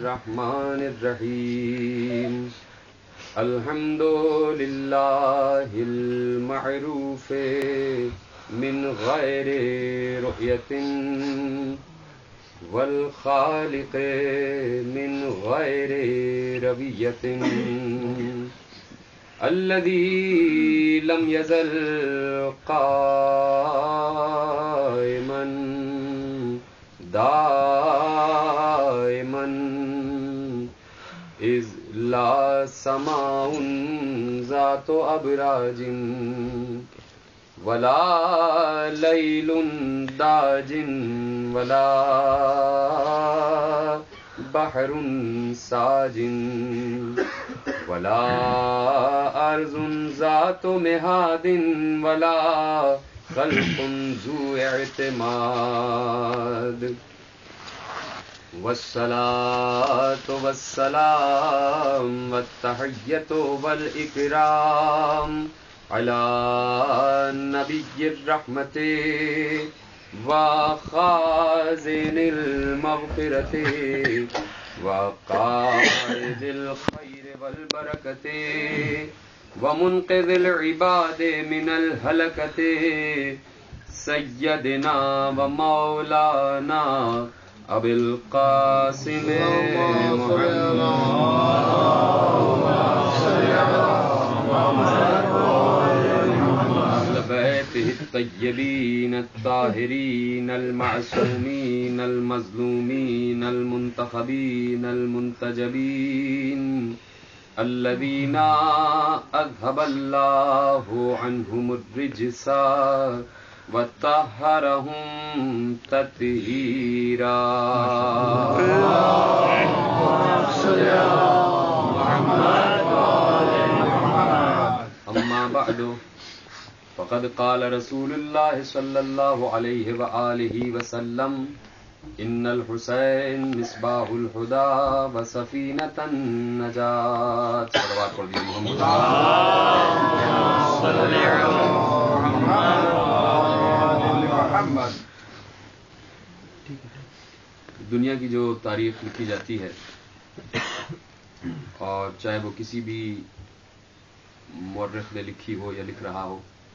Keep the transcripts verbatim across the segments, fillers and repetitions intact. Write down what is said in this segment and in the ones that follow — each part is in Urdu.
الرحمن الرحیم الحمد للہ المعروف من غیر رؤیت والخالق من غیر رویت الذي لم يزل قائما دائما إذ لا سماء ذات أبراج ولا ليل داج ولا بحر ساج ولا أرض ذات مهاد ولا خلق ذو اعتماد والصلاة والسلام والتحية والإكرام على نبي الرحمة وخازن المغفرة وقائد الخير والبركة ومنقذ العباد من الهلكة سيدنا ومولانا أبي القاسم الطيبين الطاهرين المعصومين المظلومين المنتخبين المنتجبين الذين أذهب الله عنهم الرجس وطهرهم تطهيرا أما بعد فقد قال رسول الله صلى الله عليه وآله وسلم إن الحسين مصباح الهدى وسفينة النجاة صلوات محمد صلی محمد. دنیا کی جو تاریخ لکھی جاتی ہے اور چاہے وہ کسی بھی مورخ نے لکھی ہو یا لکھ رہا ہو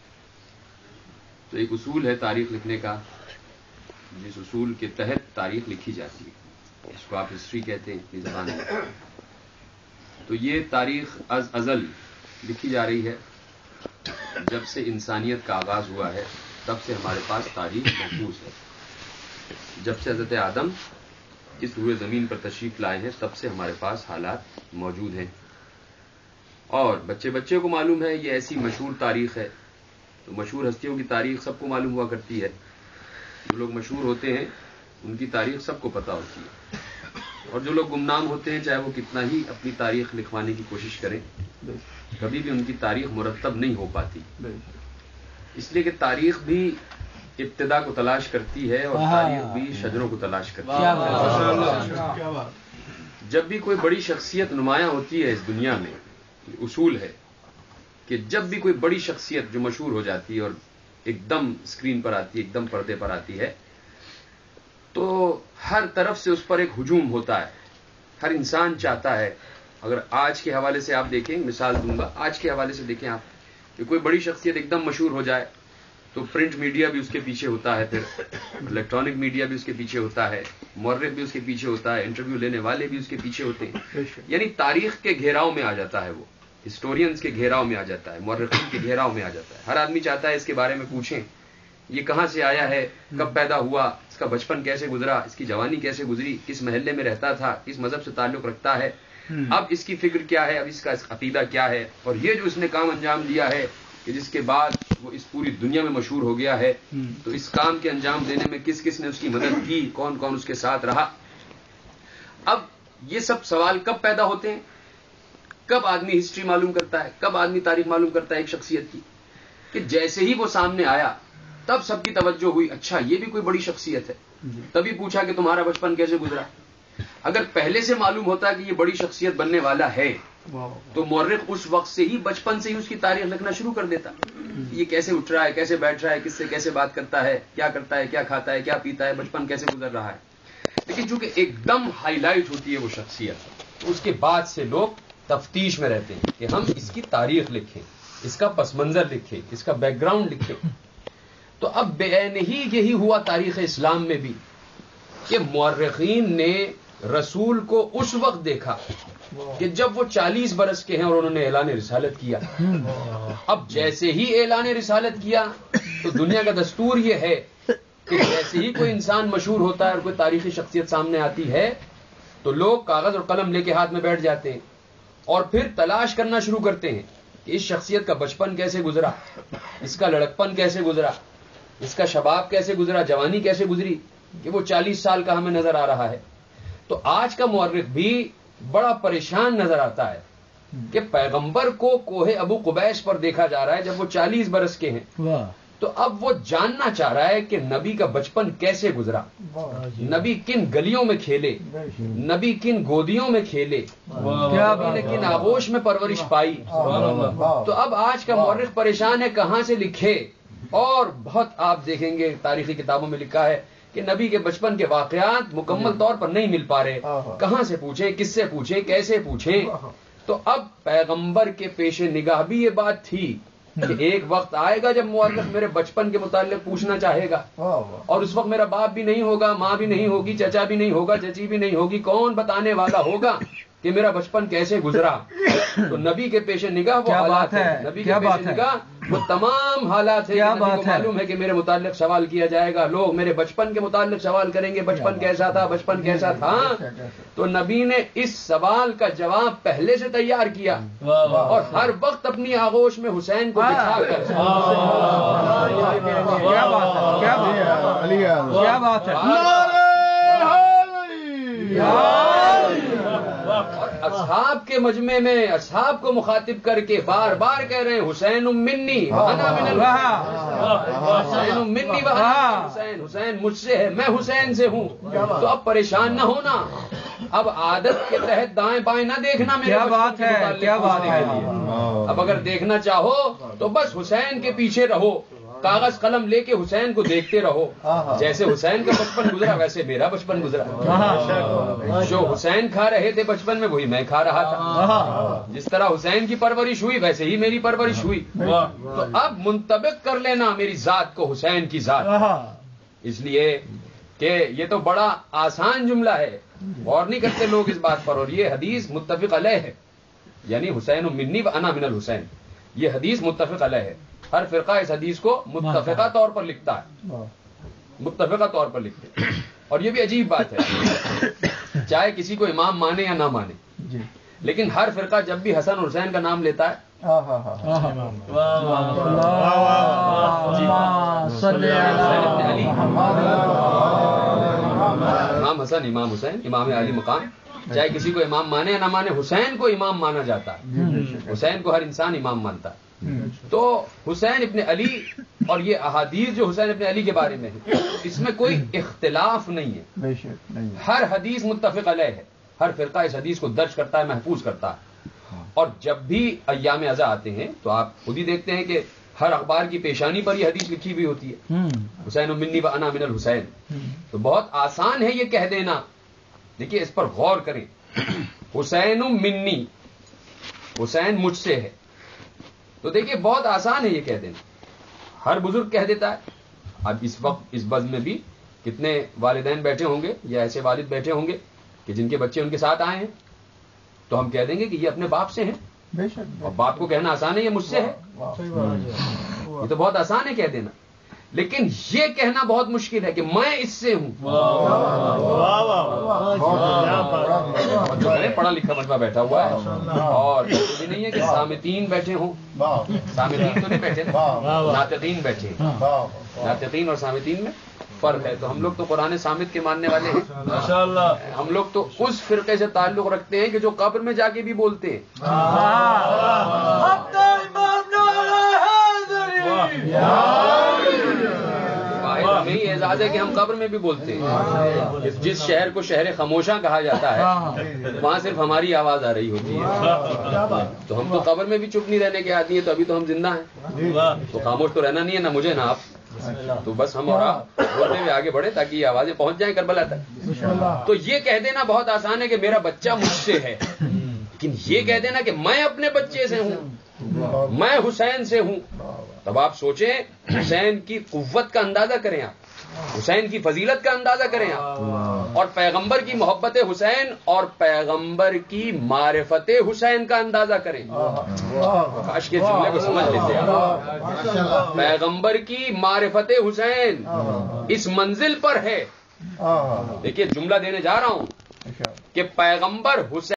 تو ایک اصول ہے تاریخ لکھنے کا جس اصول کے تحت تاریخ لکھی جاتی ہے اس کو آپ ہسٹری کہتے ہیں اس زبان میں. تو یہ تاریخ از ازل لکھی جا رہی ہے. جب سے انسانیت کا آغاز ہوا ہے تب سے ہمارے پاس تاریخ محفوظ ہے. جب سے حضرت آدم اس روئے زمین پر تشریف لائے ہیں تب سے ہمارے پاس حالات موجود ہیں اور بچے بچے کو معلوم ہے یہ ایسی مشہور تاریخ ہے. تو مشہور ہستیوں کی تاریخ سب کو معلوم ہوا کرتی ہے. جو لوگ مشہور ہوتے ہیں ان کی تاریخ سب کو پتہ ہوتی ہے اور جو لوگ گمنام ہوتے ہیں چاہے وہ کتنا ہی اپنی تاریخ لکھوانے کی کوشش کریں کبھی بھی ان کی تاریخ مرتب نہیں ہو پاتی. اس لیے کہ تاریخ بھی ابتدا کو تلاش کرتی ہے اور تاریخ بھی شجروں کو تلاش کرتی ہے. جب بھی کوئی بڑی شخصیت نمایاں ہوتی ہے اس دنیا میں اصول ہے کہ جب بھی کوئی بڑی شخصیت جو مشہور ہو جاتی ہے اور ایک دم اسکرین پر آتی ہے ایک دم پردے پر آتی ہے تو ہر طرف سے اس پر ایک ہجوم ہوتا ہے. ہر انسان چاہتا ہے اگر آج کے حوالے سے آپ دیکھیں مثال دوں گا آج کے حوالے سے دیکھیں آپ کہ کوئی بڑی شخصیت ایک دم مشہور ہو جائے تو پرنٹ میڈیا بھی اس کے پیچھے ہوتا ہے پھر الیکٹرانک میڈیا بھی اس کے پیچھے ہوتا ہے مورخ بھی اس کے پیچھے ہوتا ہے انٹرویو لینے والے بھی اس کے پیچھے ہوتے ہیں. یعنی تاریخ کے گھیراؤ میں آ جاتا ہے وہ ہسٹورینز کے گھیراؤ میں آ جاتا ہے مورخین کے گھیراؤ میں آ جاتا ہے. ہر آدمی چاہتا ہے اس کے بارے میں پوچھیں یہ کہاں سے آیا ہے کب پیدا ہوا اس کا بچپن کیسے گزرا اس کی جوانی کیسے گزری کس محلے میں رہتا تھا کس مذہب سے تعلق رکھتا ہے اب اس کی فکر کیا ہے اب اس کا عقیدہ کیا ہے اور یہ جو اس نے کام انجام دیا ہے کہ جس کے بعد وہ اس پوری دنیا میں مشہور ہو گیا ہے تو اس کام کے انجام دینے میں کس کس نے اس کی مدد کی کون کون اس کے ساتھ رہا. اب یہ سب سوال کب پیدا ہوتے ہیں کب آدمی ہسٹری معلوم کرتا ہے کب آدمی تاریخ معلوم کرتا ہے ایک شخصیت کی کہ جیسے ہی وہ سامنے آیا تب سب کی توجہ ہوئی اچھا یہ بھی کوئی بڑی شخصیت ہے تبھی پوچھا کہ تمہارا بچپن کیسے گزرا. اگر پہلے سے معلوم ہوتا کہ یہ بڑی شخصیت بننے والا ہے تو مورخ اس وقت سے ہی بچپن سے ہی اس کی تاریخ لکھنا شروع کر دیتا. یہ کیسے اٹھ رہا ہے کیسے بیٹھ رہا ہے کس سے کیسے بات کرتا ہے کیا کرتا ہے کیا کھاتا ہے کیا پیتا ہے بچپن کیسے گزر رہا ہے. لیکن چونکہ ایک دم ہائی لائٹ ہوتی ہے وہ شخصیت، تو اس کے بعد سے لوگ تفتیش میں رہتے ہیں کہ ہم اس کی تاریخ لکھیں، اس کا پس منظر لکھیں، اس کا بیک گراؤنڈ لکھیں. تو اب بے عین ہی یہی ہوا تاریخ اسلام میں بھی کہ مورخین نے رسول کو اس وقت دیکھا کہ جب وہ چالیس برس کے ہیں اور انہوں نے اعلان رسالت کیا. اب جیسے ہی اعلان رسالت کیا تو دنیا کا دستور یہ ہے کہ جیسے ہی کوئی انسان مشہور ہوتا ہے اور کوئی تاریخی شخصیت سامنے آتی ہے تو لوگ کاغذ اور قلم لے کے ہاتھ میں بیٹھ جاتے ہیں اور پھر تلاش کرنا شروع کرتے ہیں کہ اس شخصیت کا بچپن کیسے گزرا، اس کا لڑکپن کیسے گزرا، اس کا شباب کیسے گزرا، جوانی کیسے گزری کہ وہ چالیس سال کا ہمیں نظر آ رہا ہے. تو آج کا مورخ بھی بڑا پریشان نظر آتا ہے کہ پیغمبر کو کوہ ابو قبیس پر دیکھا جا رہا ہے جب وہ چالیس برس کے ہیں. تو اب وہ جاننا چاہ رہا ہے کہ نبی کا بچپن کیسے گزرا، نبی کن گلیوں میں کھیلے، نبی کن گودیوں میں کھیلے، نبی نے کن آغوش میں پرورش پائی. تو اب آج کا مورخ پریشان ہے کہاں سے لکھے. اور بہت آپ دیکھیں گے تاریخی کتابوں میں لکھا ہے کہ نبی کے بچپن کے واقعات مکمل طور پر نہیں مل پا رہے، کہاں سے پوچھیں، کس سے پوچھیں، کیسے پوچھیں. تو اب پیغمبر کے پیش نگاہ بھی یہ بات تھی کہ ایک وقت آئے گا جب مورخ میرے بچپن کے متعلق پوچھنا چاہے گا، اور اس وقت میرا باپ بھی نہیں ہوگا، ماں بھی نہیں ہوگی، چچا بھی نہیں ہوگا، چچی بھی نہیں ہوگی، کون بتانے والا ہوگا کہ میرا بچپن کیسے گزرا. تو نبی کے پیش نگاہ وہ حالات ہے، نبی کے پیش نگاہ وہ تمام حالات ہے کہ نبی کو معلوم ہے کہ میرے متعلق سوال کیا جائے گا، لوگ میرے بچپن کے متعلق سوال کریں گے، بچپن کیسا تھا، بچپن کیسا تھا. تو نبی نے اس سوال کا جواب پہلے سے تیار کیا اور ہر وقت اپنی آغوش میں حسین کو بٹھا کر. کیا بات ہے، کیا بات ہے، اور اصحاب کے مجمع میں اصحاب کو مخاطب کر کے بار بار کہہ رہے ہیں حسین منی وانا من الحسین، حسین منی وانا من حسین، حسین مجھ سے ہے، میں حسین سے ہوں. تو اب پریشان نہ ہونا، اب عادت کے تحت دائیں بائیں نہ دیکھنا. میرے کیا بات ہے، کیا بات ہے. اب اگر دیکھنا چاہو تو بس حسین کے پیچھے رہو، کاغذ قلم لے کے حسین کو دیکھتے رہو. جیسے حسین کا بچپن گزرا ویسے میرا بچپن گزرا. جو حسین کھا رہے تھے بچپن میں وہی میں کھا رہا تھا. جس طرح حسین کی پرورش ہوئی ویسے ہی میری پرورش ہوئی. تو اب منطبق کر لینا میری ذات کو حسین کی ذات. اس لیے کہ یہ تو بڑا آسان جملہ ہے، غور نہیں کرتے لوگ اس بات پر. اور یہ حدیث متفق علیہ ہے، یعنی حسین منی و انا من الحسین، یہ حدیث متفق علیہ ہے. ہر فرقہ اس حدیث کو متفقہ طور پر لکھتا ہے، متفقہ طور پر لکھتے ہیں. اور یہ بھی عجیب بات ہے، چاہے کسی کو امام مانے یا نہ مانے، لیکن ہر فرقہ جب بھی حسن اور حسین کا نام لیتا ہے امام حسن، امام حسین، امام علی مقام، چاہے کسی کو امام مانے یا نہ مانے، حسین کو امام مانا جاتا ہے. حسین کو ہر انسان امام مانتا ہے. تو حسین ابن علی اور یہ احادیث جو حسین ابن علی کے بارے میں ہے اس میں کوئی اختلاف نہیں ہے، ہر حدیث متفق علیہ ہے. ہر فرقہ اس حدیث کو درج کرتا ہے، محفوظ کرتا ہے. اور جب بھی ایام ازا آتے ہیں تو آپ خود ہی دیکھتے ہیں کہ ہر اخبار کی پیشانی پر یہ حدیث لکھی ہوئی ہوتی ہے، حسین منی و انا من الحسین. تو بہت آسان ہے یہ کہہ دینا. دیکھیے اس پر غور کریں، حسین منی، حسین مجھ سے ہے. تو دیکھیے بہت آسان ہے یہ کہہ دینا، ہر بزرگ کہہ دیتا ہے. اب اس وقت اس بزم میں بھی کتنے والدین بیٹھے ہوں گے یا ایسے والد بیٹھے ہوں گے کہ جن کے بچے ان کے ساتھ آئے ہیں، تو ہم کہہ دیں گے کہ یہ اپنے باپ سے ہیں. اور باپ کو کہنا آسان ہے یہ مجھ سے ہے، یہ تو بہت آسان ہے کہہ دینا. لیکن یہ کہنا بہت مشکل ہے کہ میں اس سے ہوں. پڑھا لکھا مجمع بیٹھا ہوا ہے اور بھی نہیں ہے کہ سامعین بیٹھے ہوں. سامعین تو نہیں بیٹھے نا، ناطقین بیٹھے. ناطقین اور سامعین میں فرق ہے. تو ہم لوگ تو قرآن صامت کے ماننے والے ہیں. ہم لوگ تو اس فرقے سے تعلق رکھتے ہیں کہ جو قبر میں جا کے بھی بولتے ہیں. ہمیں یہ اعزاز ہے کہ ہم قبر میں بھی بولتے ہیں. جس شہر کو شہر خاموشاں کہا جاتا ہے وہاں صرف ہماری آواز آ رہی ہوتی ہے. تو ہم تو قبر میں بھی چپ نہیں رہنے کے آدمی ہیں. تو ابھی تو ہم زندہ ہیں، تو خاموش تو رہنا نہیں ہے، نہ مجھے نہ آپ. تو بس ہم اور آپ بولتے ہوئے آگے بڑھے تاکہ یہ آوازیں پہنچ جائیں کربلا تک. تو یہ کہہ دینا بہت آسان ہے کہ میرا بچہ مجھ سے ہے، لیکن یہ کہہ دینا کہ میں اپنے بچے سے ہوں، میں حسین سے ہوں. تب آپ سوچیں، حسین کی قوت کا اندازہ کریں، آپ حسین کی فضیلت کا اندازہ کریں آپ، اور پیغمبر کی محبت حسین اور پیغمبر کی معرفت حسین کا اندازہ کریں. کاش کے جملے کو سمجھ لیتے آپ. پیغمبر کی معرفت حسین اس منزل پر ہے. دیکھیے جملہ دینے جا رہا ہوں کہ پیغمبر حسین